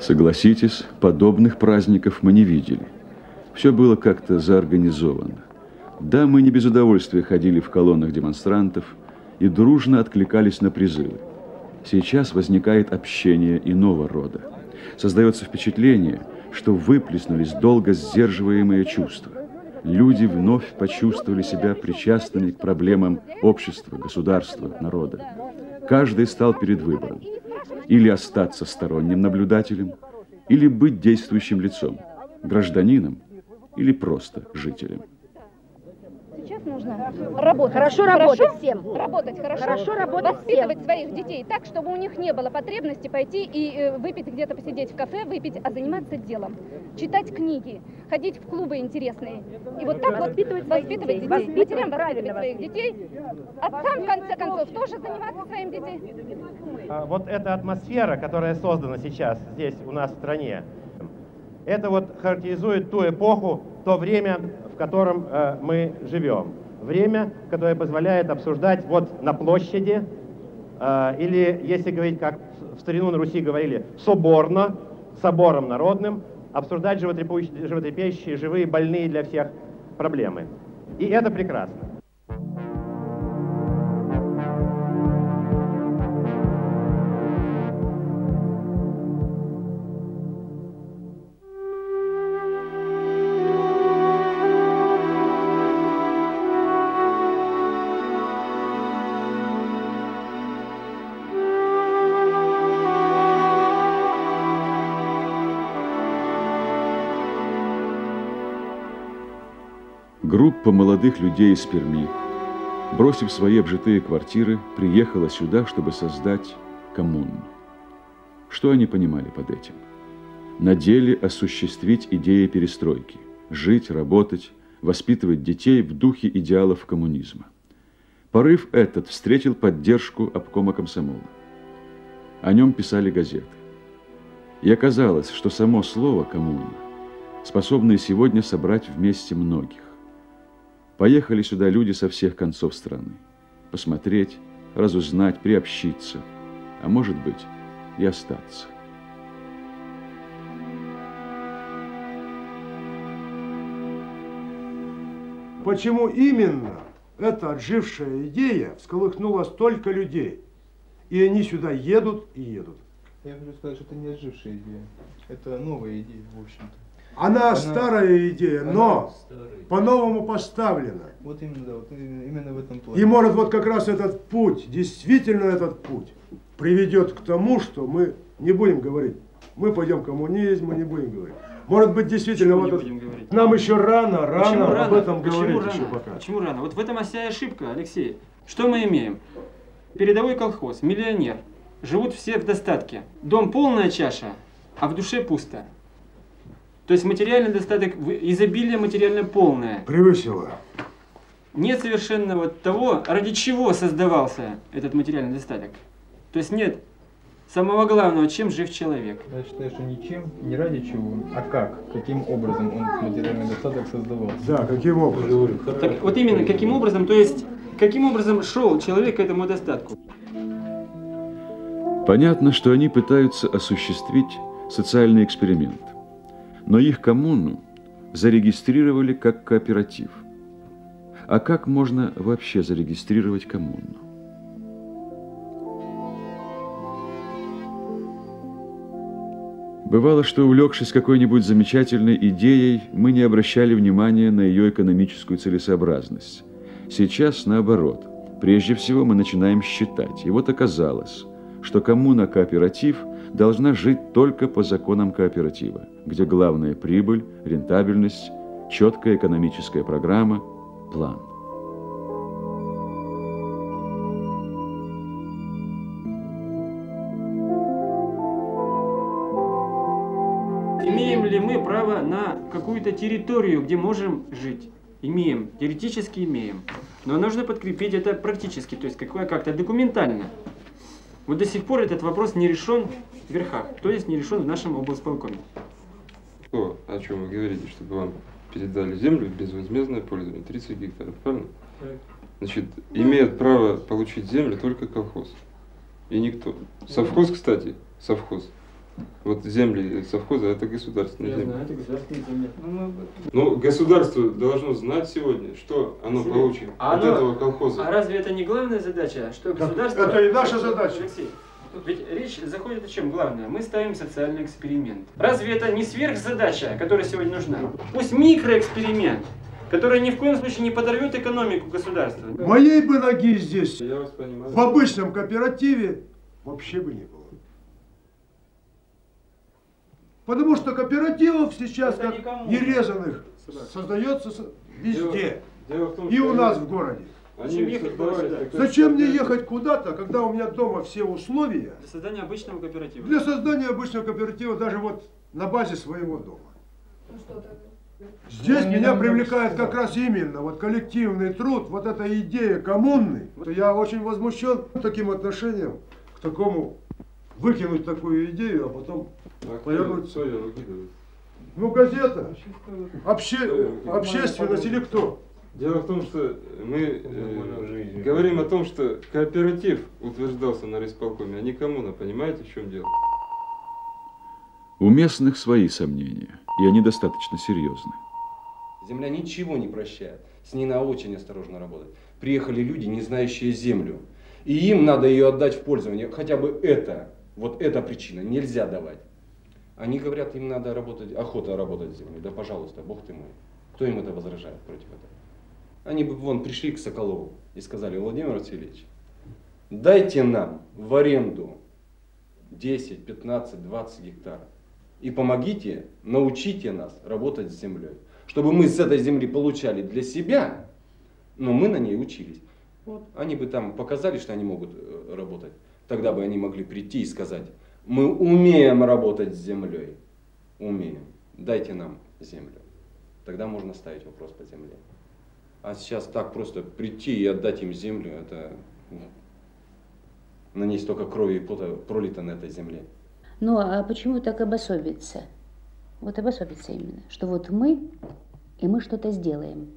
Согласитесь, подобных праздников мы не видели. Все было как-то заорганизовано. Да, мы не без удовольствия ходили в колоннах демонстрантов и дружно откликались на призывы. Сейчас возникает общение иного рода. Создается впечатление, что выплеснулись долго сдерживаемые чувства. Люди вновь почувствовали себя причастными к проблемам общества, государства, народа. Каждый стал перед выбором. Или остаться сторонним наблюдателем, или быть действующим лицом, гражданином или просто жителем. Сейчас нужно работать. Хорошо работать всем. Работать хорошо работать воспитывать своих детей так, чтобы у них не было потребности пойти и выпить где-то, посидеть в кафе, выпить, а заниматься делом. Читать книги, ходить в клубы интересные. И вот так воспитывать детей. Матерям воспитывать своих детей, отцам, в конце концов, тоже заниматься своим детьми. Вот эта атмосфера, которая создана сейчас здесь у нас в стране, это вот характеризует ту эпоху, то время, в котором мы живем. Время, которое позволяет обсуждать вот на площади, или, если говорить, как в старину на Руси говорили, соборно, собором народным, обсуждать животрепещущие, живые, больные для всех проблемы. И это прекрасно. Группа молодых людей из Перми, бросив свои обжитые квартиры, приехала сюда, чтобы создать коммуну. Что они понимали под этим? На деле осуществить идеи перестройки, жить, работать, воспитывать детей в духе идеалов коммунизма. Порыв этот встретил поддержку обкома комсомола. О нем писали газеты. И оказалось, что само слово «коммуна» способно и сегодня собрать вместе многих. Поехали сюда люди со всех концов страны. Посмотреть, разузнать, приобщиться, а может быть и остаться. Почему именно эта отжившая идея всколыхнула столько людей? И они сюда едут и едут. Я хочу сказать, что это не отжившая идея. Это новая идея, в общем-то. Она старая идея, но по-новому поставлена. Вот именно, да, вот именно в этом плане. И может вот как раз этот путь, действительно этот путь, приведет к тому, что мы не будем говорить, мы пойдем в коммунизм, мы не будем говорить. Может быть, действительно, вот нам еще рано об этом говорить еще пока. Почему рано? Вот в этом вся ошибка, Алексей. Что мы имеем? Передовой колхоз, миллионер, живут все в достатке. Дом полная чаша, а в душе пусто. То есть материальный достаток, изобилие материально полное. Превысило. Нет совершенно вот того, ради чего создавался этот материальный достаток. То есть нет самого главного, чем жив человек. Я считаю, что ничем, не ради чего, а как, каким образом он материальный достаток создавался. Да, каким образом. Так, вот именно, каким образом, то есть, каким образом шел человек к этому достатку. Понятно, что они пытаются осуществить социальный эксперимент. Но их коммуну зарегистрировали как кооператив. А как можно вообще зарегистрировать коммуну? Бывало, что, увлекшись какой-нибудь замечательной идеей, мы не обращали внимания на ее экономическую целесообразность. Сейчас наоборот. Прежде всего мы начинаем считать. И вот оказалось, что коммуна-кооператив должна жить только по законам кооператива, где главная прибыль, рентабельность, четкая экономическая программа, план. Имеем ли мы право на какую-то территорию, где можем жить? Имеем, теоретически имеем. Но нужно подкрепить это практически, то есть как-то документально. Вот до сих пор этот вопрос не решен в верхах, то есть не решен в нашем облсполкоме. О чем вы говорите, чтобы вам передали землю в безвозмездное пользование, 30 гектаров, правильно? Значит, имеет право получить землю только колхоз. И никто. Совхоз, кстати, совхоз Вот земли совхоза это государственные Я земли. знаю, это государственные земли. Но государство должно знать сегодня, что оно получит от этого колхоза. А разве это не главная задача? Что государство... Это и наша задача. Алексей, ведь речь заходит о чем главное? Мы ставим социальный эксперимент. Разве это не сверхзадача, которая сегодня нужна? Пусть микроэксперимент, который ни в коем случае не подорвет экономику государства. Моей бы ноги здесь, Я вас понимаю. в обычном кооперативе, вообще бы не было. Потому что кооперативов сейчас, Это как никому. нерезанных, создается везде. Дело в том, И что у нас в городе. они ехать создавали сюда? как раз Зачем мне кооператив. ехать куда-то, когда у меня дома все условия Для создания обычного кооператива. для создания обычного кооператива, даже вот на базе своего дома? Здесь меня привлекает как раз именно вот коллективный труд, вот эта идея коммуны. Я очень возмущен таким отношением к такому, выкинуть такую идею, а потом повернуть. Кто ее выкидывает? Ну, газета, общественность или кто? Дело в том, что мы говорим о том, что кооператив утверждался на райисполкоме, а не коммуна. Понимаете, в чем дело? У местных свои сомнения, и они достаточно серьезны. Земля ничего не прощает. С ней надо очень осторожно работать. Приехали люди, не знающие землю. И им надо ее отдать в пользование. Хотя бы это, вот эта причина, нельзя давать. Они говорят, им надо работать, охота работать с землей. Да пожалуйста, бог ты мой. Кто им это возражает против этого? Они бы вон пришли к Соколову и сказали: Владимир Васильевич, дайте нам в аренду 10, 15, 20 гектаров. И помогите, научите нас работать с землей. Чтобы мы с этой земли получали для себя, но мы на ней учились. Вот. Они бы там показали, что они могут работать. Тогда бы они могли прийти и сказать: мы умеем работать с землей. Умеем. Дайте нам землю. Тогда можно ставить вопрос по земле. А сейчас так просто прийти и отдать им землю, это на ней столько крови и пота пролито на этой земле. Ну, а почему так обособиться? Вот обособиться именно, что вот мы, и мы что-то сделаем.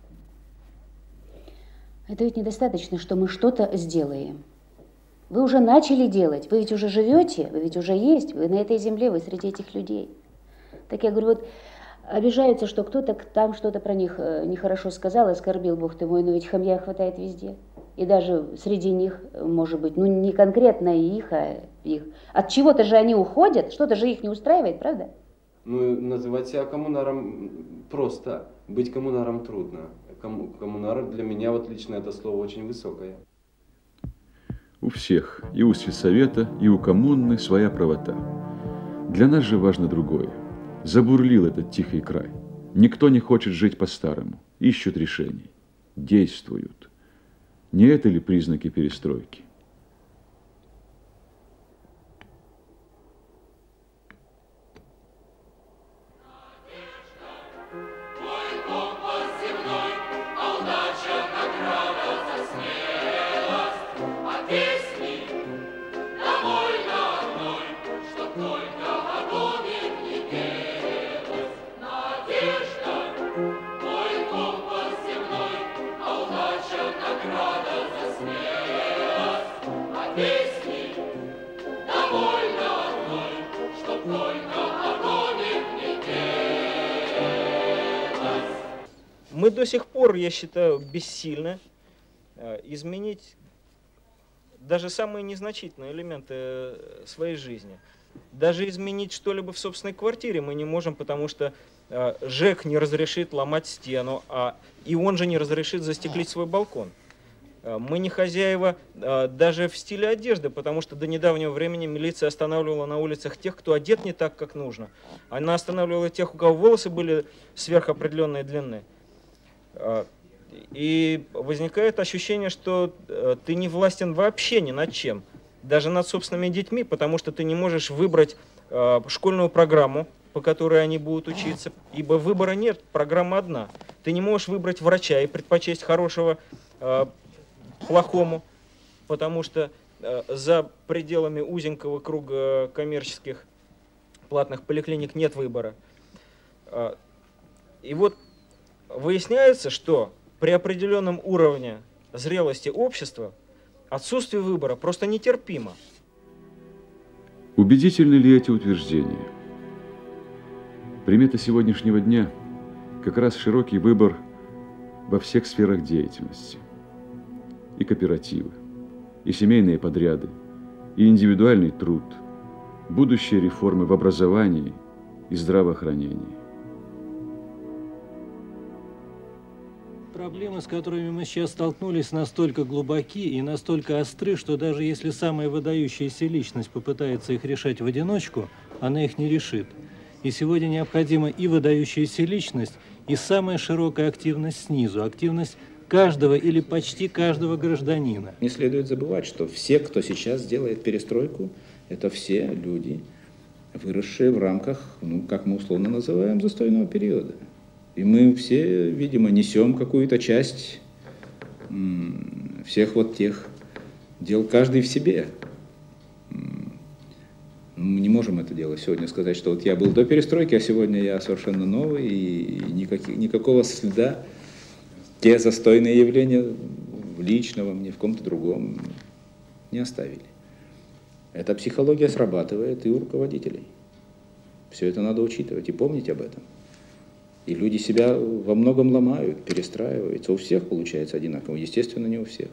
Это ведь недостаточно, что мы что-то сделаем. Вы уже начали делать, вы ведь уже живете, вы ведь уже есть, вы на этой земле, вы среди этих людей. Так я говорю, вот обижаются, что кто-то там что-то про них нехорошо сказал, оскорбил, бог ты мой, но ведь хамья хватает везде. И даже среди них, может быть, ну не конкретно их, а их. От чего-то же они уходят, что-то же их не устраивает, правда? Ну, называть себя коммунаром просто, быть коммунаром трудно. Коммунар для меня вот лично это слово очень высокое. У всех, и у сельсовета, и у коммуны своя правота. Для нас же важно другое. Забурлил этот тихий край. Никто не хочет жить по-старому, ищут решений, действуют. Не это ли признаки перестройки? Мы до сих пор, я считаю, бессильны изменить даже самые незначительные элементы своей жизни. Даже изменить что-либо в собственной квартире мы не можем, потому что ЖЭК не разрешит ломать стену, и он же не разрешит застеклить свой балкон. Мы не хозяева даже в стиле одежды, потому что до недавнего времени милиция останавливала на улицах тех, кто одет не так, как нужно. Она останавливала тех, у кого волосы были сверхопределенной длины. И возникает ощущение, что ты не властен вообще ни над чем, даже над собственными детьми, потому что ты не можешь выбрать школьную программу, по которой они будут учиться, ибо выбора нет, программа одна. Ты не можешь выбрать врача и предпочесть хорошего плохому, потому что за пределами узенького круга коммерческих платных поликлиник нет выбора. И вот выясняется, что при определенном уровне зрелости общества отсутствие выбора просто нетерпимо. Убедительны ли эти утверждения? Примета сегодняшнего дня как раз широкий выбор во всех сферах деятельности. И кооперативы, и семейные подряды, и индивидуальный труд, будущие реформы в образовании и здравоохранении. Проблемы, с которыми мы сейчас столкнулись, настолько глубоки и настолько остры, что даже если самая выдающаяся личность попытается их решать в одиночку, она их не решит. И сегодня необходима и выдающаяся личность, и самая широкая активность снизу, активность каждого или почти каждого гражданина. Не следует забывать, что все, кто сейчас делает перестройку, это все люди, выросшие в рамках, ну, как мы условно называем, застойного периода. И мы все, видимо, несем какую-то часть всех вот тех дел, каждый в себе. Мы не можем это делать сегодня, сказать, что вот я был до перестройки, а сегодня я совершенно новый, и никакого следа те застойные явления личного мне в ком-то другом не оставили. Эта психология срабатывает и у руководителей. Все это надо учитывать и помнить об этом. И люди себя во многом ломают, перестраиваются. У всех получается одинаково, естественно, не у всех.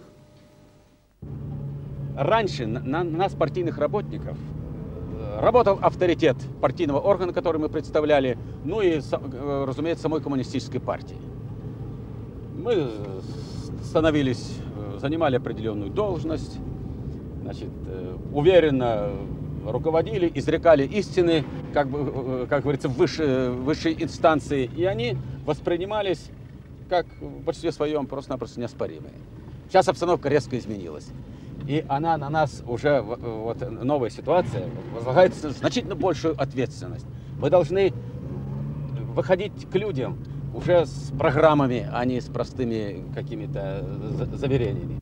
Раньше на нас, партийных работников, работал авторитет партийного органа, который мы представляли, ну и, разумеется, самой коммунистической партии. Мы становились, занимали определенную должность, значит, уверенно руководили, изрекали истины, как говорится, в высшей инстанции, и они воспринимались, как в большинстве своем, просто-напросто неоспоримые. Сейчас обстановка резко изменилась. И она на нас уже, вот новая ситуация, возлагает значительно большую ответственность. Мы должны выходить к людям уже с программами, а не с простыми какими-то заверениями.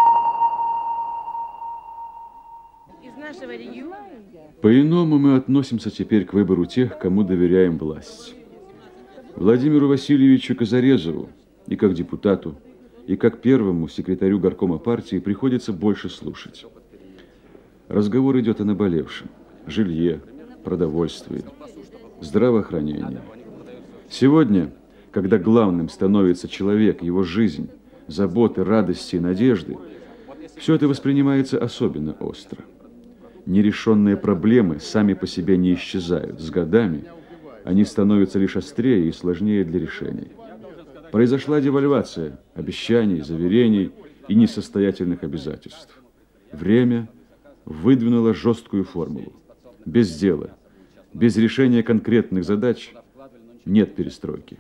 Из нашего региона. По-иному мы относимся теперь к выбору тех, кому доверяем власть. Владимиру Васильевичу Казарезову и как депутату, и как первому секретарю горкома партии приходится больше слушать. Разговор идет о наболевшем: жилье, продовольствии, здравоохранении. Сегодня, когда главным становится человек, его жизнь, заботы, радости и надежды, все это воспринимается особенно остро. Нерешенные проблемы сами по себе не исчезают. С годами они становятся лишь острее и сложнее для решения. Произошла девальвация обещаний, заверений и несостоятельных обязательств. Время выдвинуло жесткую формулу. Без дела, без решения конкретных задач нет перестройки.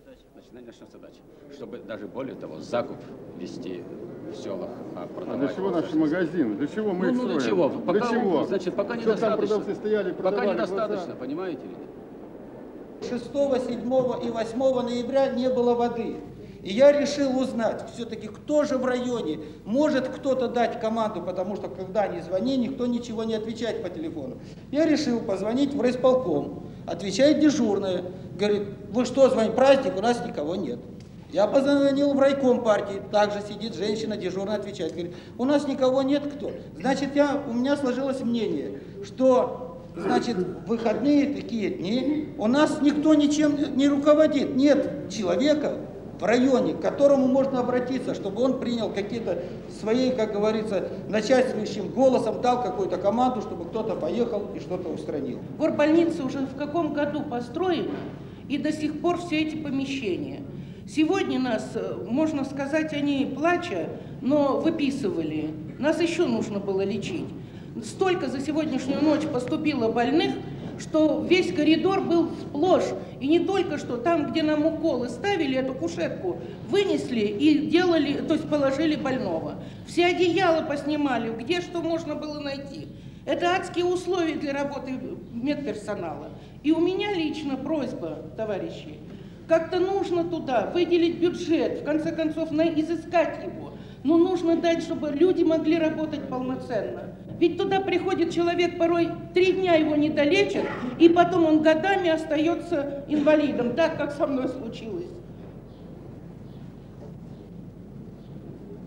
Чтобы даже более того, закуп вести в селах, А для чего наши магазины? Для чего мы их строим? Для чего? Пока, для чего? Значит, пока Что там недостаточно. продавцы стояли, Пока недостаточно, глаза? понимаете ли? 6, 7 и 8 ноября не было воды. И я решил узнать, все-таки, кто же в районе, может кто-то дать команду, потому что, когда не звони, никто ничего не отвечает по телефону. Я решил позвонить в райисполком. Отвечает дежурная. Говорит: вы что, звоните, праздник, у нас никого нет. Я позвонил в райком партии, также сидит женщина, дежурно отвечает. Говорит: у нас никого нет, кто? Значит, у меня сложилось мнение, что, значит, в выходные такие дни у нас никто ничем не руководит. Нет человека в районе, к которому можно обратиться, чтобы он принял какие-то свои, как говорится, начальствующим голосом, дал какую-то команду, чтобы кто-то поехал и что-то устранил. Горбольница уже в каком году построена, и до сих пор все эти помещения. Сегодня нас, можно сказать, они плача, но выписывали. Нас еще нужно было лечить. Столько за сегодняшнюю ночь поступило больных, что весь коридор был сплошь. И не только что там, где нам уколы ставили, эту кушетку вынесли и делали, то есть положили больного. Все одеяла поснимали, где что можно было найти. Это адские условия для работы медперсонала. И у меня лично просьба, товарищи, как-то нужно туда выделить бюджет, в конце концов, изыскать его. Но нужно дать, чтобы люди могли работать полноценно. Ведь туда приходит человек, порой 3 дня его не долечат, и потом он годами остается инвалидом, так как со мной случилось.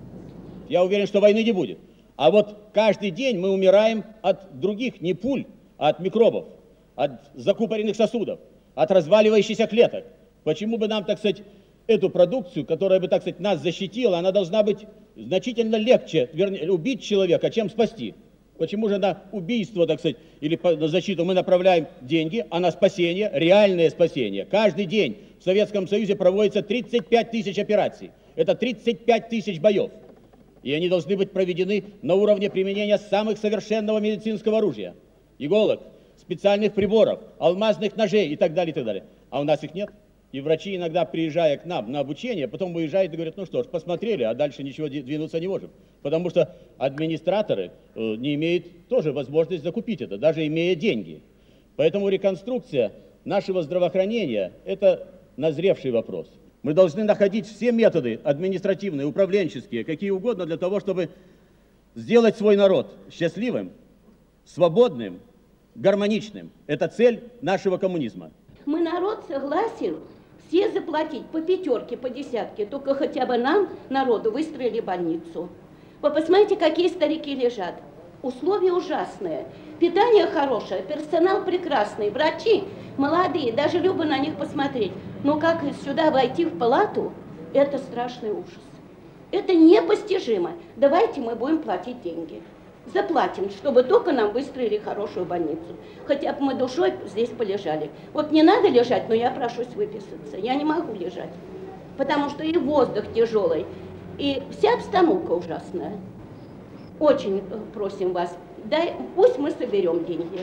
Я уверен, что войны не будет. А вот каждый день мы умираем от других, не пуль, от микробов, от закупоренных сосудов, от разваливающихся клеток. Почему бы нам, так сказать, эту продукцию, которая бы, так сказать, нас защитила, она должна быть значительно легче, вернее, убить человека, чем спасти? Почему же на убийство, так сказать, или на защиту мы направляем деньги, а на спасение, реальное спасение? Каждый день в Советском Союзе проводится 35 тысяч операций. Это 35 тысяч боев. И они должны быть проведены на уровне применения самых совершенного медицинского оружия. Иголок, специальных приборов, алмазных ножей и так далее, и так далее. А у нас их нет. И врачи иногда, приезжая к нам на обучение, потом выезжают и говорят, ну что ж, посмотрели, а дальше ничего двинуться не можем. Потому что администраторы не имеют тоже возможность закупить это, даже имея деньги. Поэтому реконструкция нашего здравоохранения – это назревший вопрос. Мы должны находить все методы административные, управленческие, какие угодно, для того, чтобы сделать свой народ счастливым, свободным, гармоничным. Это цель нашего коммунизма. Мы, народ, согласен все заплатить по пятерке, по десятке, только хотя бы нам, народу, выстроили больницу. Вы посмотрите, какие старики лежат. Условия ужасные, питание хорошее, персонал прекрасный, врачи молодые, даже любо на них посмотреть. Но как сюда войти в палату, это страшный ужас. Это непостижимо. Давайте мы будем платить деньги. Заплатим, чтобы только нам выстроили хорошую больницу. Хотя бы мы душой здесь полежали. Вот не надо лежать, но я прошусь выписаться. Я не могу лежать, потому что и воздух тяжелый, и вся обстановка ужасная. Очень просим вас, пусть мы соберем деньги.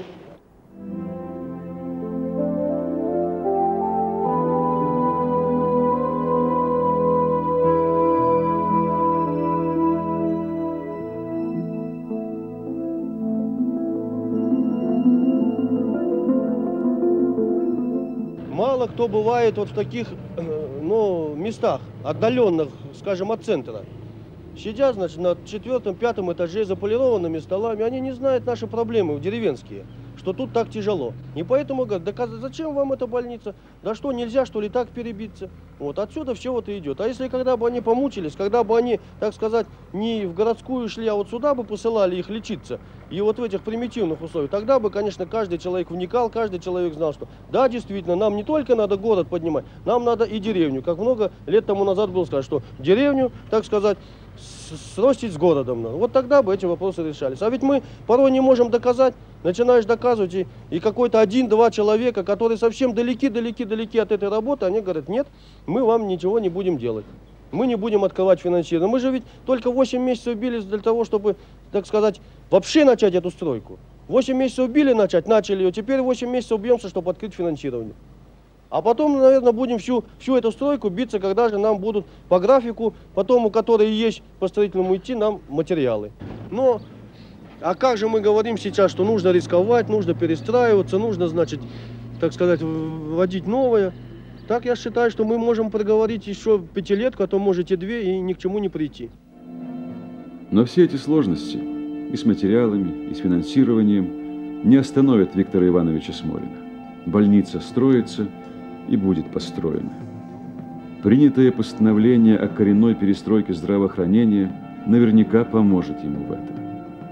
Мало кто бывает вот в таких местах, отдаленных, скажем, от центра. Сидят, значит, на 4-5 этаже за полированными столами, они не знают наши проблемы деревенские, что тут так тяжело. И поэтому говорят, да зачем вам эта больница? Да что, нельзя, что ли, так перебиться? Вот отсюда все вот и идет. А если когда бы они помучились, когда бы они, так сказать, не в городскую шли, а вот сюда бы посылали их лечиться, и вот в этих примитивных условиях, тогда бы, конечно, каждый человек вникал, каждый человек знал, что да, действительно, нам не только надо город поднимать, нам надо и деревню. Как много лет тому назад было сказано, что деревню, так сказать, сростить с городом надо. Вот тогда бы эти вопросы решались. А ведь мы порой не можем доказать, начинаешь доказывать, и какой-то 1-2 человека, которые совсем далеки от этой работы, они говорят, нет, мы вам ничего не будем делать. Мы не будем открывать финансирование. Мы же ведь только 8 месяцев бились для того, чтобы, так сказать, вообще начать эту стройку. 8 месяцев били начали ее, теперь 8 месяцев бьемся, чтобы открыть финансирование. А потом, наверное, будем всю эту стройку биться, когда же нам будут по графику, потом у которой есть по строительному идти, нам материалы. Но, а как же мы говорим сейчас, что нужно рисковать, нужно перестраиваться, нужно, значит, так сказать, вводить новое. Так я считаю, что мы можем проговорить еще 5-летку, а то можете 2 и ни к чему не прийти. Но все эти сложности и с материалами, и с финансированием не остановят Виктора Ивановича Смолина. Больница строится и будет построена. Принятое постановление о коренной перестройке здравоохранения наверняка поможет ему в этом.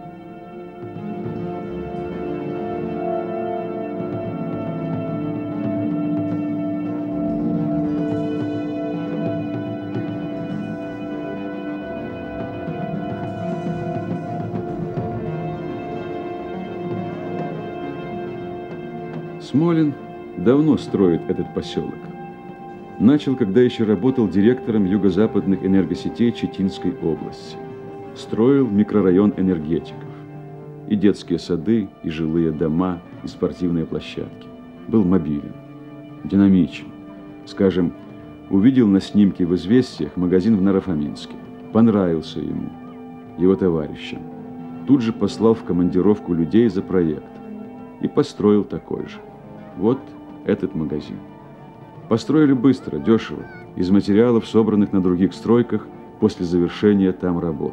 Смолин давно строит этот поселок. Начал, когда еще работал директором юго-западных энергосетей Читинской области. Строил микрорайон энергетиков. И детские сады, и жилые дома, и спортивные площадки. Был мобилен, динамичен. Скажем, увидел на снимке в «Известиях» магазин в Наро-Фоминске. Понравился ему, его товарищам. Тут же послал в командировку людей за проект. И построил такой же. Вот этот магазин. Построили быстро, дешево, из материалов, собранных на других стройках после завершения там работ.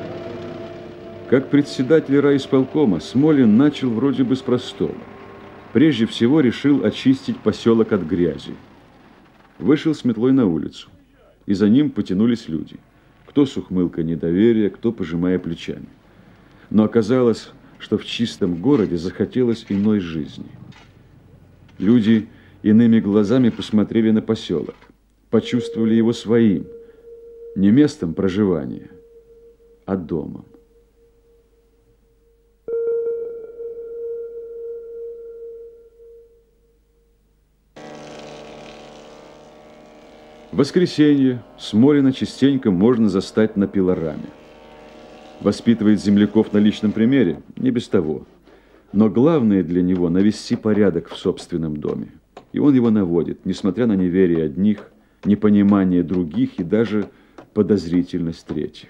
Как председатель райисполкома Смолин начал вроде бы с простого. прежде всего решил очистить поселок от грязи. Вышел с метлой на улицу, и за ним потянулись люди. Кто с ухмылкой недоверия, кто пожимая плечами. Но оказалось, что в чистом городе захотелось иной жизни. Люди иными глазами посмотрели на поселок, почувствовали его своим, не местом проживания, а домом. В воскресенье Смолина частенько можно застать на пилораме. Воспитывает земляков на личном примере, не без того. Но главное для него навести порядок в собственном доме. И он его наводит, несмотря на неверие одних, непонимание других и даже подозрительность третьих.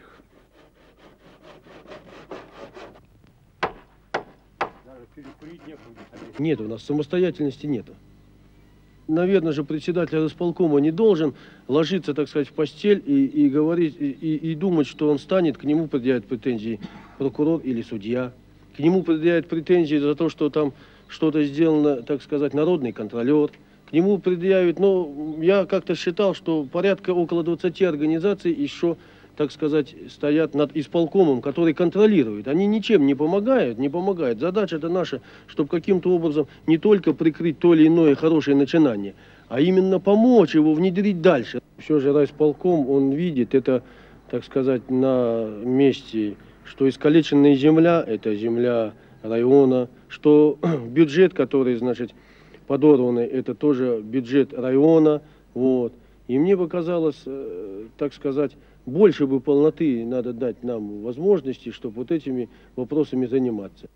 Нет, у нас самостоятельности нету. Наверное же, председатель исполкома не должен ложиться, так сказать, в постель и говорить, и думать, что он станет, к нему предъявят претензии прокурор или судья. К нему предъявят претензии за то, что там что-то сделано, так сказать, народный контролер. К нему предъявят, ну, я как-то считал, что порядка около 20 организаций еще, так сказать, стоят над исполкомом, который контролирует. Они ничем не помогают. Задача-то наша, чтобы каким-то образом не только прикрыть то или иное хорошее начинание, а именно помочь его внедрить дальше. Все же райисполком, он видит это, так сказать, на месте, что искалеченная земля, это земля района, что бюджет, который, значит, подорванный, это тоже бюджет района, вот. И мне показалось, так сказать, больше бы полноты надо дать нам возможности, чтобы вот этими вопросами заниматься.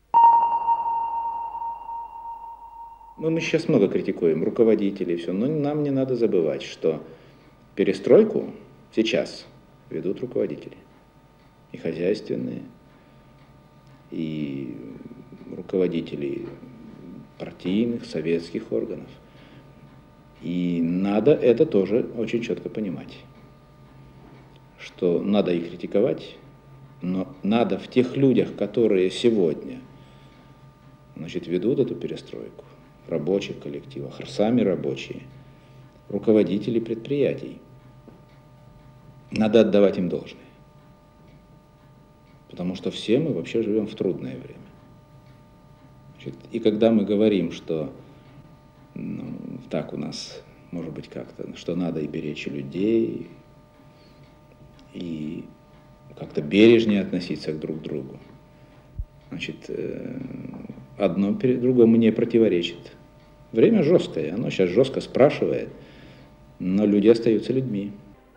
Мы сейчас много критикуем руководителей, все, но нам не надо забывать, что перестройку сейчас ведут руководители. И хозяйственные, и руководители партийных, советских органов. И надо это тоже очень четко понимать, что надо и критиковать, но надо в тех людях, которые сегодня, значит, ведут эту перестройку, в рабочих коллективах, сами рабочие, руководители предприятий, надо отдавать им должное. Потому что все мы вообще живем в трудное время. Значит, и когда мы говорим, что так у нас, может быть, как-то, что надо и беречь людей, и как-то бережнее относиться друг к другу, значит, одно другому не противоречит. Время жесткое, оно сейчас жестко спрашивает, но люди остаются людьми.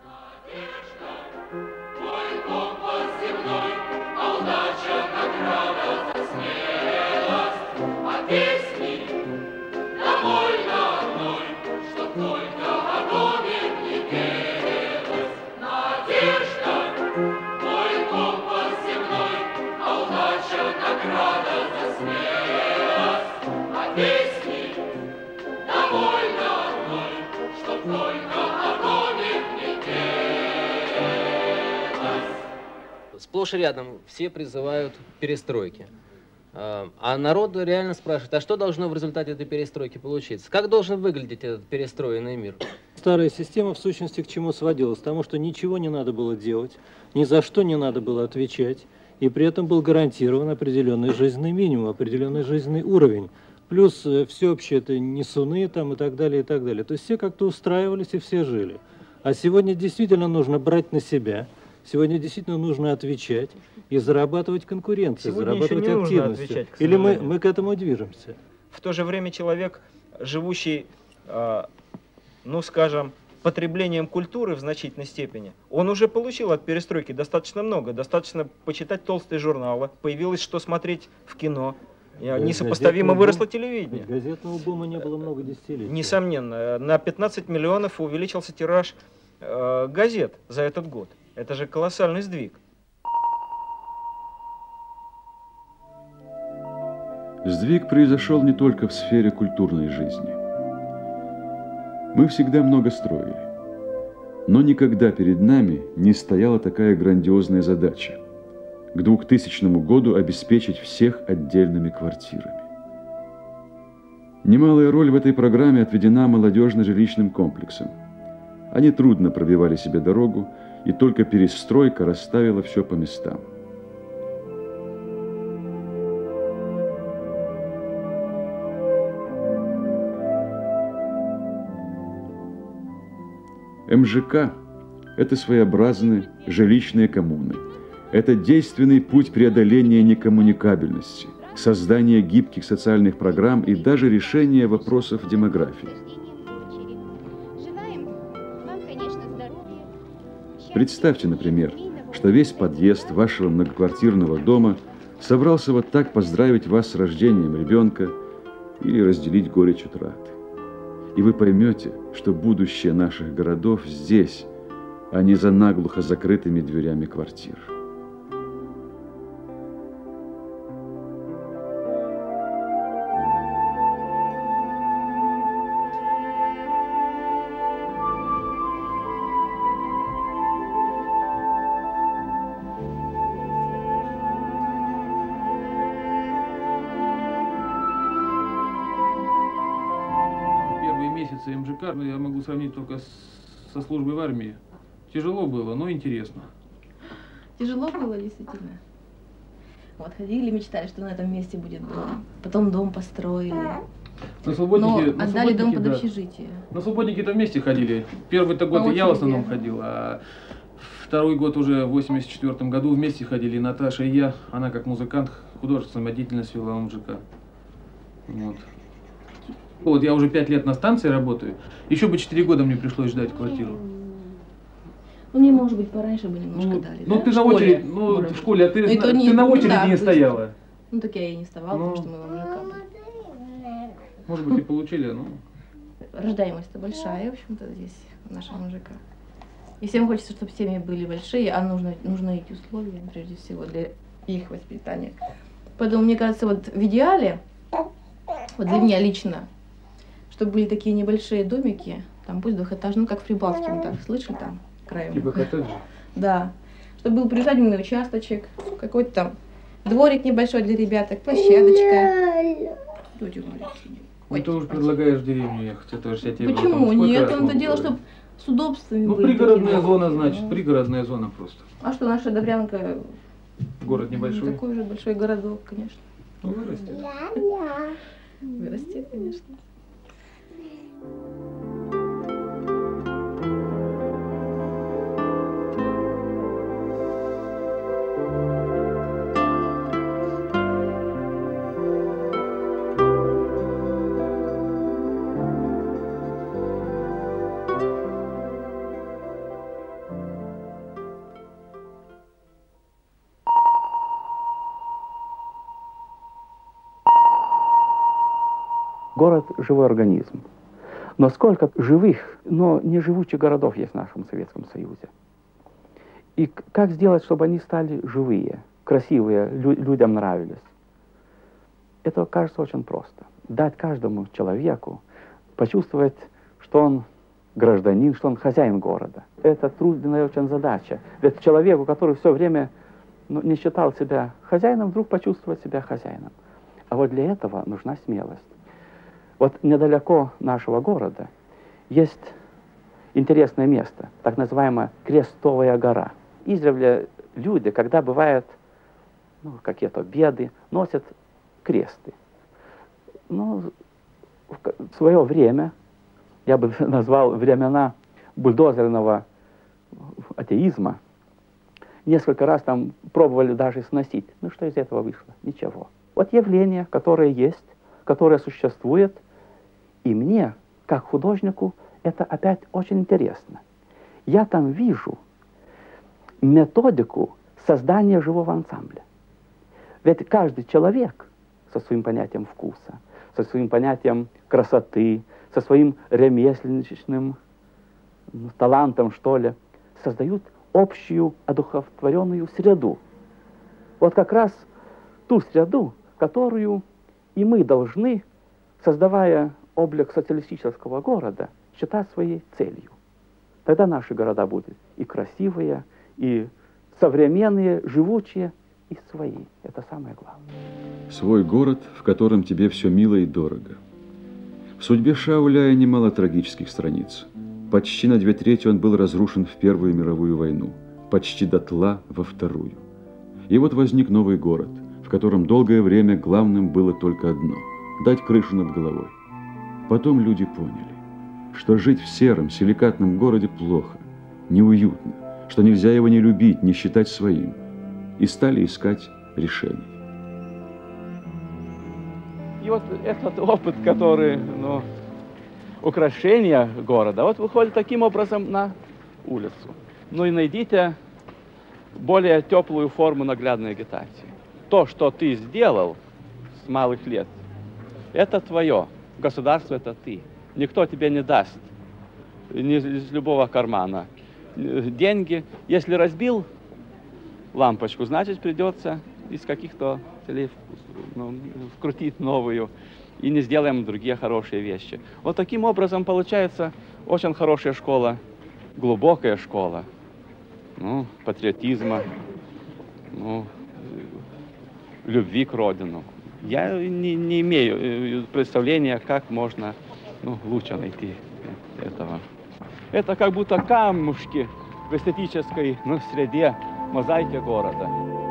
Сплошь и рядом все призывают к перестройке. А народ реально спрашивает, а что должно в результате этой перестройки получиться? Как должен выглядеть этот перестроенный мир? Старая система в сущности к чему сводилась? К тому, что ничего не надо было делать, ни за что не надо было отвечать, и при этом был гарантирован определенный жизненный минимум, определенный жизненный уровень. Плюс всеобщее это несуны там и так далее, и так далее. То есть все как-то устраивались и все жили. А сегодня действительно нужно брать на себя. Сегодня действительно нужно отвечать и зарабатывать конкуренцию, зарабатывать активность. Или мы к этому движемся? В то же время человек, живущий, ну скажем, потреблением культуры в значительной степени, он уже получил от перестройки достаточно много. Достаточно почитать толстые журналы, появилось что смотреть в кино. Несопоставимо выросло телевидение. Газетного бума не было много десятилетий. Несомненно, на 15 миллионов увеличился тираж газет за этот год. Это же колоссальный сдвиг. Сдвиг произошел не только в сфере культурной жизни. Мы всегда много строили, но никогда перед нами не стояла такая грандиозная задача – к 2000 году обеспечить всех отдельными квартирами. Немалая роль в этой программе отведена молодежно-жилищным комплексам. Они трудно пробивали себе дорогу, и только перестройка расставила все по местам. МЖК – это своеобразные жилищные коммуны. Это действенный путь преодоления некоммуникабельности, создания гибких социальных программ и даже решения вопросов демографии. Представьте, например, что весь подъезд вашего многоквартирного дома собрался вот так поздравить вас с рождением ребенка или разделить горечь утраты. И вы поймете, что будущее наших городов здесь, а не за наглухо закрытыми дверями квартир. МЖК я могу сравнить только со службой в армии. Тяжело было, но интересно. Тяжело было, действительно. Вот ходили, мечтали, что на этом месте будет дом. Потом дом построили. На Свободнике, но отдали дом под общежитие. На Свободнике-то вместе ходили. Первый-то год я в основном ходил, а второй год уже в 1984 году вместе ходили Наташа и я. Она как музыкант, художественную деятельность вела в МЖК. Вот. Вот я уже 5 лет на станции работаю, еще бы 4 года мне пришлось ждать квартиру. Ну, мне, может быть, пораньше бы немножко дали. Ну, да? ты на очередь, ну, в школе, а ты на очереди не стояла. Ну, так я и не вставала, потому что мы в МЖК были. Может быть, и получили, ну. Рождаемость-то большая, в общем-то, здесь, в нашем МЖК. И всем хочется, чтобы семьи были большие, а нужны эти условия, прежде всего, для их воспитания. Поэтому, мне кажется, вот в идеале, вот для меня лично, чтобы были такие небольшие домики, там пусть двухэтажные, ну как в Прибалтике, мы так слышали там краем. Типа коттеджи? Да. Чтобы был приусадебный участочек, какой-то там дворик небольшой для ребяток, площадочка. Ой, ты уже предлагаешь в деревню ехать, это же я тебе. Почему? Нет, он-то дело, чтобы с удобствами Ну, были. пригородная зона, значит, пригородная зона просто. А что, наша Добрянка? Город небольшой. Не такой же большой городок, конечно. Ну, вырастет. Вырастет, конечно. Город – живой организм. Но сколько живых, но не живучих городов есть в нашем Советском Союзе. И как сделать, чтобы они стали живые, красивые, людям нравились? Это кажется очень просто. Дать каждому человеку почувствовать, что он гражданин, что он хозяин города. Это трудная очень задача. Ведь человеку, который все время не считал себя хозяином, вдруг почувствовать себя хозяином. А вот для этого нужна смелость. Вот недалеко нашего города есть интересное место, так называемая Крестовая гора. Издревле люди, когда бывают какие-то беды, носят кресты. Ну, в свое время, я бы назвал времена бульдозерного атеизма, несколько раз там пробовали даже сносить. Ну, что из этого вышло? Ничего. Вот явление, которое есть, которое существует, и мне, как художнику, это опять очень интересно. Я там вижу методику создания живого ансамбля. Ведь каждый человек со своим понятием вкуса, со своим понятием красоты, со своим ремесленничным талантом, что ли, создают общую одухотворенную среду. Вот как раз ту среду, которую и мы должны, создавая облик социалистического города, считать своей целью. Тогда наши города будут и красивые, и современные, живучие, и свои. Это самое главное. Свой город, в котором тебе все мило и дорого. В судьбе Шауляя немало трагических страниц. Почти на 2/3 он был разрушен в Первую мировую войну, почти дотла во Вторую. И вот возник новый город, в котором долгое время главным было только одно – дать крышу над головой. Потом люди поняли, что жить в сером, силикатном городе плохо, неуютно, что нельзя его не любить, не считать своим, и стали искать решений. И вот этот опыт, который, украшение города, вот выходит таким образом на улицу. Ну и найдите более теплую форму наглядной агитации. То, что ты сделал с малых лет, это твое. Государство — это ты. Никто тебе не даст, ни из любого кармана, деньги. Если разбил лампочку, значит, придется из каких-то целей вкрутить новую, и не сделаем другие хорошие вещи. Вот таким образом получается очень хорошая школа, глубокая школа, патриотизма, любви к родину. Я не имею представления, как можно лучше найти этого. Это как будто камушки в эстетической среде мозаики города.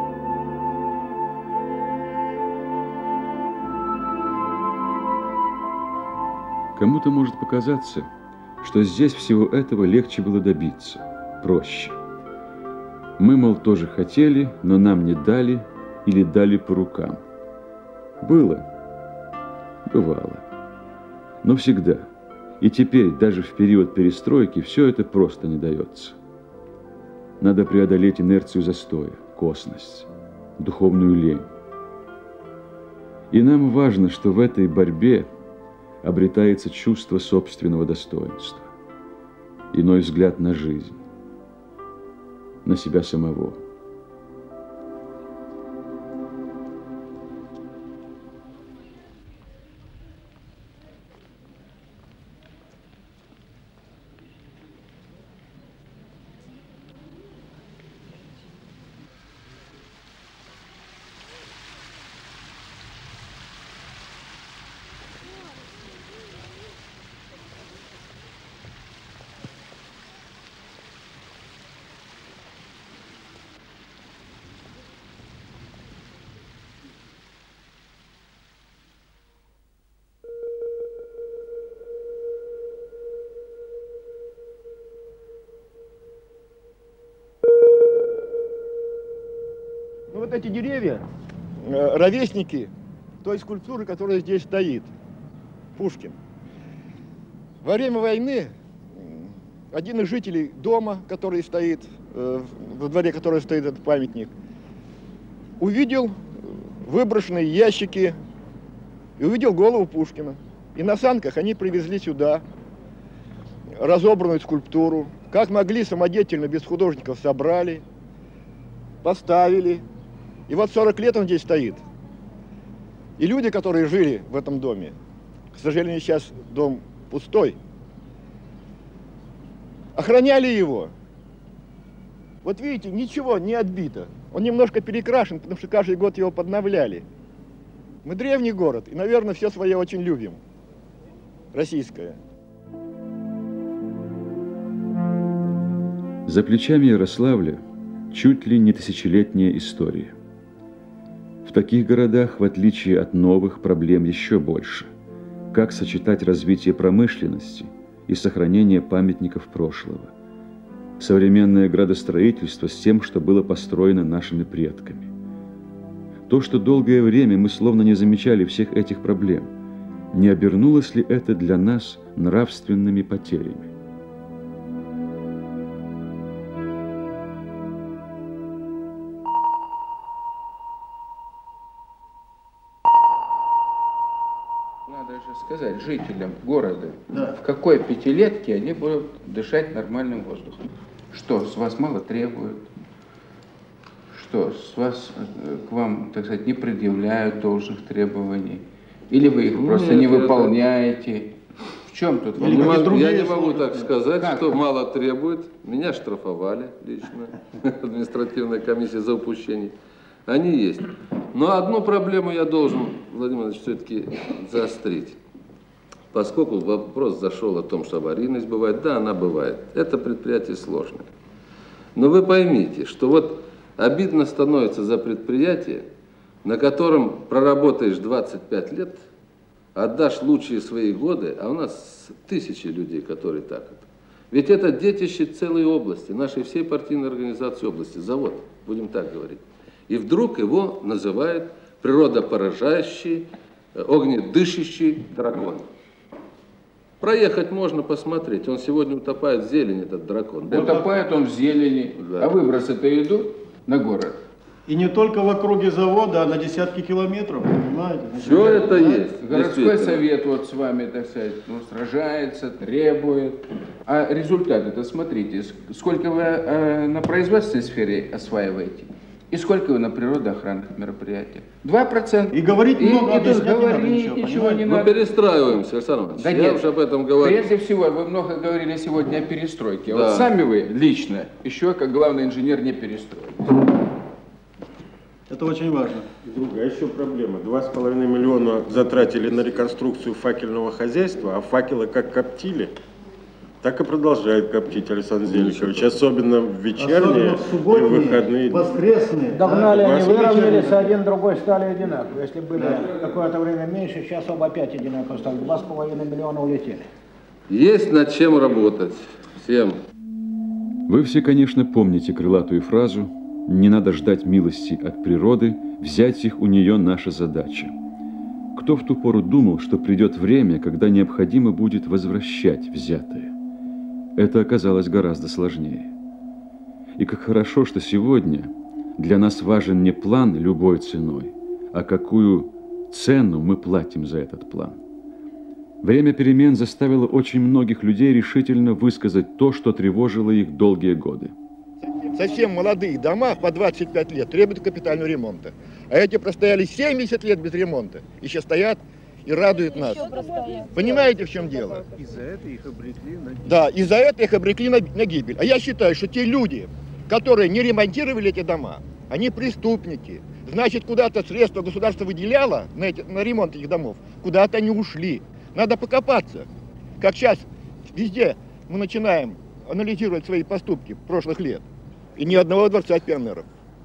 Кому-то может показаться, что здесь всего этого легче было добиться, проще. Мы, мол, тоже хотели, но нам не дали или дали по рукам. Было, бывало, но всегда. И теперь, даже в период перестройки, все это просто не дается. Надо преодолеть инерцию застоя, косность, духовную лень. И нам важно, что в этой борьбе обретается чувство собственного достоинства, иной взгляд на жизнь, на себя самого. Вот эти деревья, ровесники той скульптуры, которая здесь стоит, Пушкин. Во время войны один из жителей дома, который стоит, во дворе которого стоит этот памятник, увидел выброшенные ящики и увидел голову Пушкина. И на санках они привезли сюда разобранную скульптуру. Как могли, самодеятельно, без художников собрали, поставили. И вот 40 лет он здесь стоит. И люди, которые жили в этом доме, к сожалению, сейчас дом пустой, охраняли его. Вот видите, ничего не отбито. Он немножко перекрашен, потому что каждый год его подновляли. Мы древний город, и, наверное, все свое очень любим. Российское. За плечами Ярославля чуть ли не тысячелетняя история. В таких городах, в отличие от новых, проблем еще больше. Как сочетать развитие промышленности и сохранение памятников прошлого? Современное градостроительство с тем, что было построено нашими предками. То, что долгое время мы словно не замечали всех этих проблем, не обернулось ли это для нас нравственными потерями? Сказать жителям города, в какой пятилетке они будут дышать нормальным воздухом. Что с вас мало требуют, что с вас к вам, так сказать, не предъявляют должных требований, или вы их просто не выполняете. В чем тут вопрос? Я не могу так сказать, что мало требует. Меня штрафовали лично, административная комиссия за упущение. Они есть. Но одну проблему я должен, Владимир Ильич, все-таки заострить. поскольку вопрос зашел о том, что аварийность бывает. Да, она бывает. Это предприятие сложное. Но вы поймите, что вот обидно становится за предприятие, на котором проработаешь 25 лет, отдашь лучшие свои годы, а у нас тысячи людей, которые так это. Ведь это детище целой области, нашей всей партийной организации области, завод, будем так говорить. И вдруг его называют природопоражающий, огнедышащий дракон. Проехать можно посмотреть, он сегодня утопает в зелени, этот дракон. Утопает он в зелени, да. А выбросы-то идут на город. И не только в округе завода, а на десятки километров, понимаете? Все это есть. Городской совет вот с вами, так сказать, сражается, требует. А результаты-то смотрите, сколько вы на производственной сфере осваиваете и сколько вы на природоохранных мероприятиях. 2%. И говорить много, говорить ничего не надо. Мы перестраиваемся, Александр Иванович. Да я нет, уже об этом говорю. Прежде всего, вы много говорили сегодня о перестройке. Да. Вот сами вы лично, еще как главный инженер, не перестроились. Это очень важно. Другая еще проблема. 2,5 миллиона затратили на реконструкцию факельного хозяйства, а факелы как коптили, так и продолжают коптить, Александр Зеликович. Особенно в вечерние и выходные. Воскресные. Догнали, они выровнялись, один другой стали одинаковые. Если были какое-то время меньше, сейчас оба опять одинаково стали. 2,5 миллиона улетели. Есть над чем работать всем. Вы все, конечно, помните крылатую фразу «Не надо ждать милости от природы, взять их у нее наша задача». Кто в ту пору думал, что придет время, когда необходимо будет возвращать взятое? Это оказалось гораздо сложнее. И как хорошо, что сегодня для нас важен не план любой ценой, а какую цену мы платим за этот план. Время перемен заставило очень многих людей решительно высказать то, что тревожило их долгие годы. Совсем молодые дома по 25 лет требуют капитального ремонта. А эти простояли 70 лет без ремонта. Еще стоят и радуют нас. Понимаете, в чем дело? Из-за этого их обрекли на гибель. Да, из-за этого их обрекли на гибель. А я считаю, что те люди, которые не ремонтировали эти дома, они преступники. Значит, куда-то средства государство выделяло на ремонт этих домов, куда-то они ушли. Надо покопаться. Как сейчас везде мы начинаем анализировать свои поступки прошлых лет. И ни одного дворца пионеров,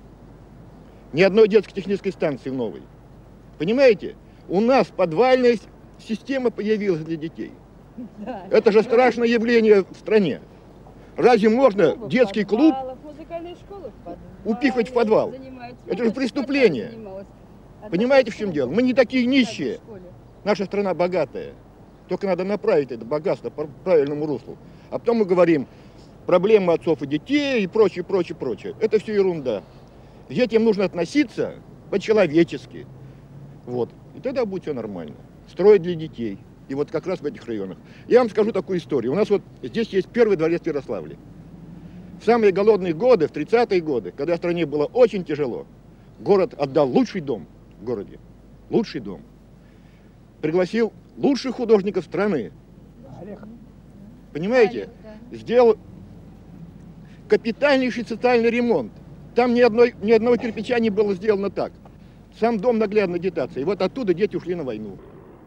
ни одной детской технической станции новой. Понимаете? У нас подвальная система появилась для детей. Это же страшное явление в стране. Разве можно детский клуб упихать в подвал? Это же преступление. Понимаете, в чем дело? Мы не такие нищие. Наша страна богатая. Только надо направить это богатство по правильному руслу. А потом мы говорим, проблемы отцов и детей и прочее, прочее, прочее. Это все ерунда. К детям нужно относиться по-человечески. Вот. И тогда будет все нормально. Строить для детей. И вот как раз в этих районах. Я вам скажу такую историю. У нас вот здесь есть первый дворец в Ярославле. В самые голодные годы, в 30-е годы, когда стране было очень тяжело, город отдал лучший дом в городе. Лучший дом. Пригласил лучших художников страны. Понимаете? Сделал капитальнейший социальный ремонт. Там ни одного кирпича не было сделано так. Сам дом наглядная агитация. И вот оттуда дети ушли на войну.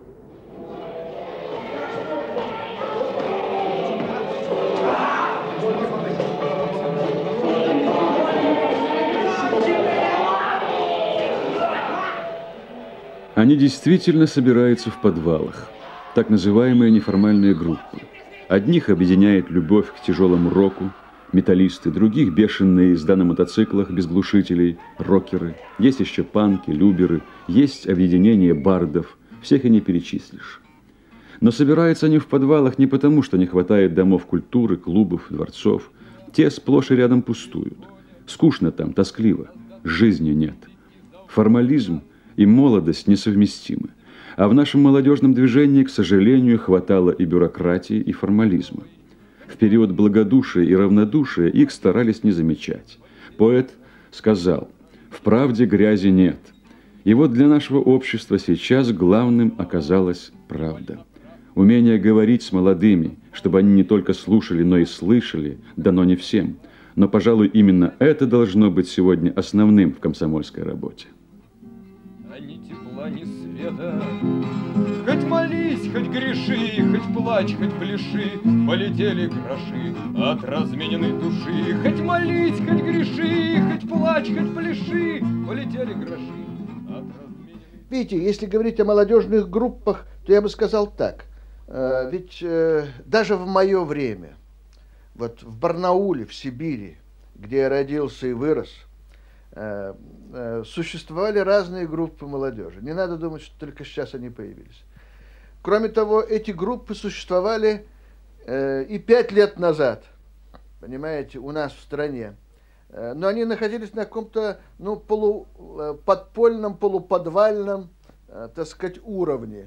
Они действительно собираются в подвалах, так называемые неформальные группы. Одних объединяет любовь к тяжелому року, металлисты, других бешеные езда на мотоциклах без глушителей, рокеры. Есть еще панки, люберы, есть объединение бардов, всех и не перечислишь. Но собираются они в подвалах не потому, что не хватает домов культуры, клубов, дворцов. Те сплошь и рядом пустуют. Скучно там, тоскливо, жизни нет. Формализм и молодость несовместимы. А в нашем молодежном движении, к сожалению, хватало и бюрократии, и формализма. В период благодушия и равнодушия их старались не замечать. Поэт сказал: «В правде грязи нет». И вот для нашего общества сейчас главным оказалась правда. Умение говорить с молодыми, чтобы они не только слушали, но и слышали, дано не всем. Но, пожалуй, именно это должно быть сегодня основным в комсомольской работе. Ни тепла, ни света. света. Хоть молись, хоть греши, хоть плачь, хоть пляши, полетели гроши от размененной души. Хоть молись, хоть греши, хоть плачь, хоть пляши, полетели гроши от размененной... Видите, если говорить о молодежных группах, то я бы сказал так. Ведь даже в мое время, вот в Барнауле, в Сибири, где я родился и вырос, существовали разные группы молодежи. Не надо думать, что только сейчас они появились. Кроме того, эти группы существовали и 5 лет назад, понимаете, у нас в стране. Но они находились на каком-то полуподпольном, полуподвальном, так сказать, уровне.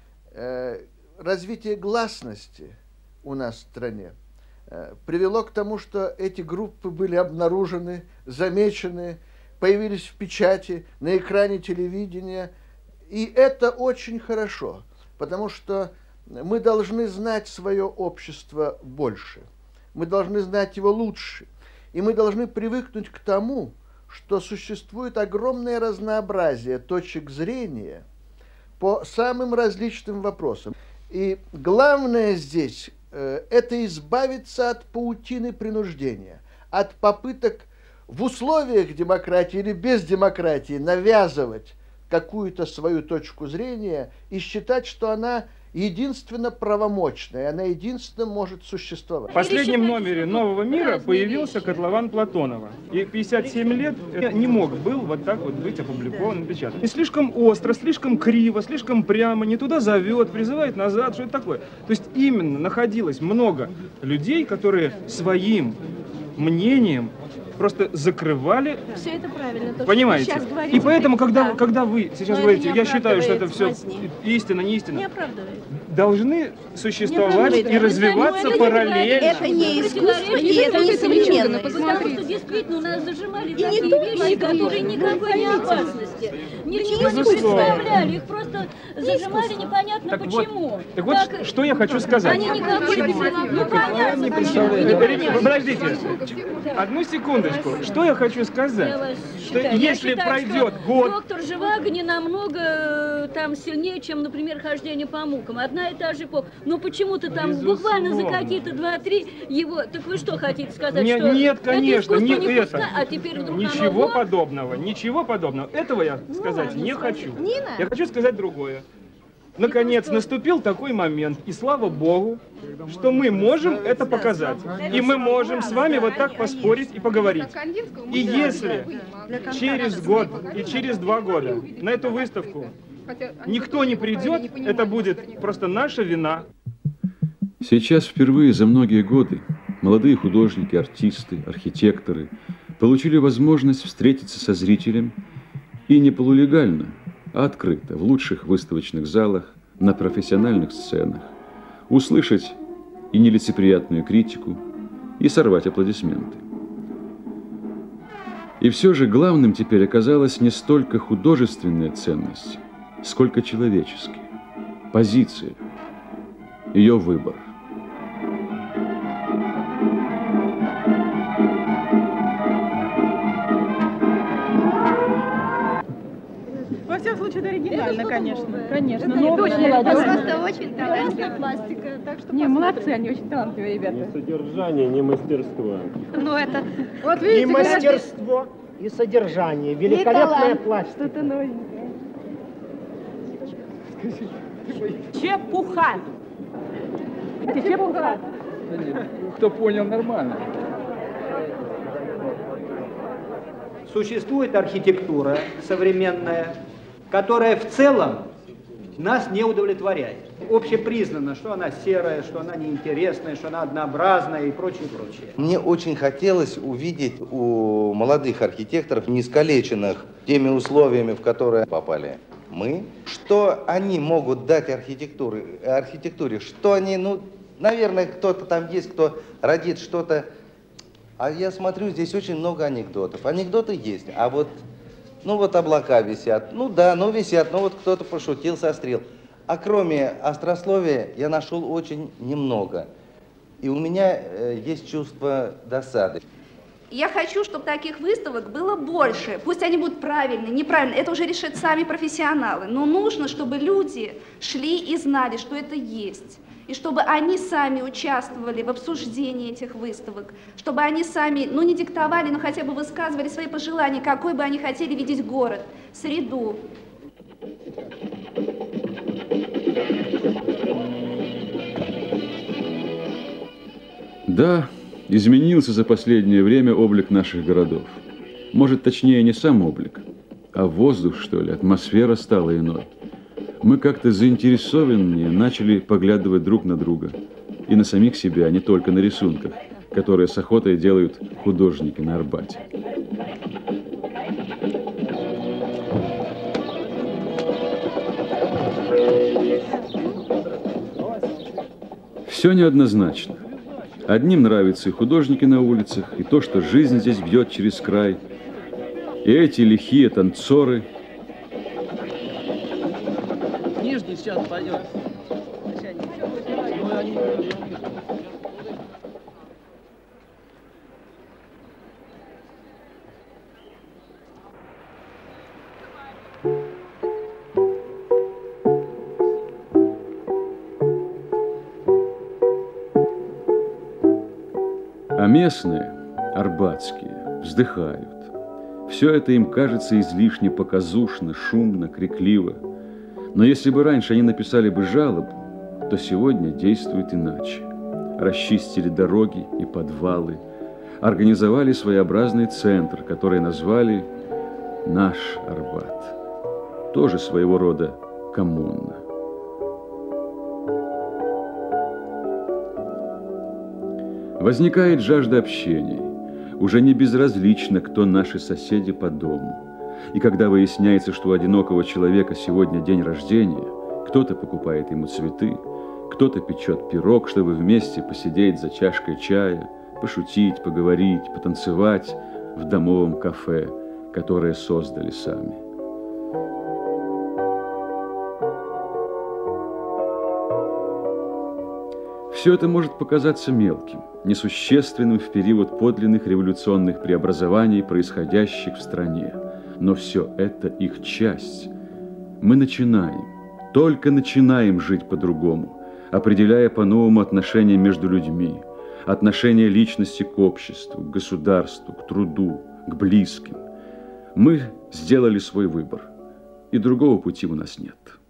Развитие гласности у нас в стране привело к тому, что эти группы были обнаружены, замечены, появились в печати, на экране телевидения. И это очень хорошо, потому что мы должны знать свое общество больше, мы должны знать его лучше, и мы должны привыкнуть к тому, что существует огромное разнообразие точек зрения по самым различным вопросам. И главное здесь это избавиться от паутины принуждения, от попыток в условиях демократии или без демократии навязывать какую-то свою точку зрения и считать, что она единственно правомочная, она единственно может существовать. В последнем номере «Нового мира» появился котлован Платонова. И 57 лет не мог был вот так вот быть опубликован, напечатан. И слишком остро, слишком криво, слишком прямо, не туда зовет, призывает назад, что это такое. То есть именно находилось много людей, которые своим мнением просто закрывали. Все это правильно. То, понимаете? Что вы сейчас говорите, и поэтому, когда вы сейчас говорите, я считаю, что это все истина, не истина. Не оправдывает. Должны существовать и развиваться параллельно. Это не искусство, и это не современно. Потому что действительно у нас зажимали такие вещи, которые никакой не опасности. Ничего не представляли, их просто зажимали непонятно почему. Так вот, что я хочу сказать. Они никакой не... Ну понятно. Подождите, одну секундочку. Что я хочу сказать? Что если пройдет год... Доктор Живаго не намного там сильнее, чем, например, хождение по мукам. Одна и та же эпоха. Но почему-то там буквально за какие-то 2-3 его... Так вы что хотите сказать? Нет, что нет, конечно, не это. А теперь вдруг ничего подобного, ничего подобного. Этого я сказать не хочу. Я хочу сказать другое. Наконец наступил такой момент, и слава Богу, что мы можем это показать. И мы можем с вами вот так поспорить и поговорить. И если через год и через 2 года на эту выставку никто не придет, это будет просто наша вина. Сейчас впервые за многие годы молодые художники, артисты, архитекторы получили возможность встретиться со зрителем и не полулегально, а открыто, в лучших выставочных залах, на профессиональных сценах, услышать и нелицеприятную критику, и сорвать аплодисменты. И все же главным теперь оказалась не столько художественная ценность, сколько человеческая, позиция, ее выбор. Во всяком случае, это оригинально, конечно. Конечно. Это Но очень просто очень талантливо. Пластика, так что не, молодцы, они очень талантливые ребята. Не содержание, не мастерство. Ну это... Вот видите, и мастерство, и содержание. Великолепная пластика. Что-то новенькое. Чепуха. Это чепуха. Кто понял, нормально. Существует архитектура современная, которая в целом нас не удовлетворяет. Общепризнано, что она серая, что она неинтересная, что она однообразная и прочее, прочее. Мне очень хотелось увидеть у молодых архитекторов, не искалеченных теми условиями, в которые попали мы, что они могут дать архитектуре, что они, наверное, кто-то там есть, кто родит что-то. А я смотрю, здесь очень много анекдотов. Анекдоты есть, а вот, облака висят. Висят, вот кто-то пошутил, сострил. А кроме острословия я нашел очень немного. И у меня есть чувство досады. Я хочу, чтобы таких выставок было больше. Пусть они будут правильные, неправильные, это уже решат сами профессионалы. Но нужно, чтобы люди шли и знали, что это есть. И чтобы они сами участвовали в обсуждении этих выставок, чтобы они сами, ну не диктовали, но хотя бы высказывали свои пожелания, какой бы они хотели видеть город, среду. Да, изменился за последнее время облик наших городов. Может, точнее, не сам облик, а воздух, что ли, атмосфера стала иной. Мы как-то заинтересованнее начали поглядывать друг на друга и на самих себя, а не только на рисунках, которые с охотой делают художники на Арбате. Все неоднозначно. Одним нравятся и художники на улицах, и то, что жизнь здесь бьет через край, и эти лихие танцоры. Нижний сейчас пойдет. А местные, арбатские, вздыхают. Все это им кажется излишне показушно, шумно, крикливо. Но если бы раньше они написали бы жалобу, то сегодня действуют иначе. Расчистили дороги и подвалы, организовали своеобразный центр, который назвали «Наш Арбат». Тоже своего рода коммуна. Возникает жажда общения. Уже не безразлично, кто наши соседи по дому. И когда выясняется, что у одинокого человека сегодня день рождения, кто-то покупает ему цветы, кто-то печет пирог, чтобы вместе посидеть за чашкой чая, пошутить, поговорить, потанцевать в домовом кафе, которое создали сами. Все это может показаться мелким, несущественным в период подлинных революционных преобразований, происходящих в стране. Но все это их часть. Мы начинаем, только начинаем жить по-другому, определяя по-новому отношения между людьми, отношение личности к обществу, к государству, к труду, к близким. Мы сделали свой выбор, и другого пути у нас нет.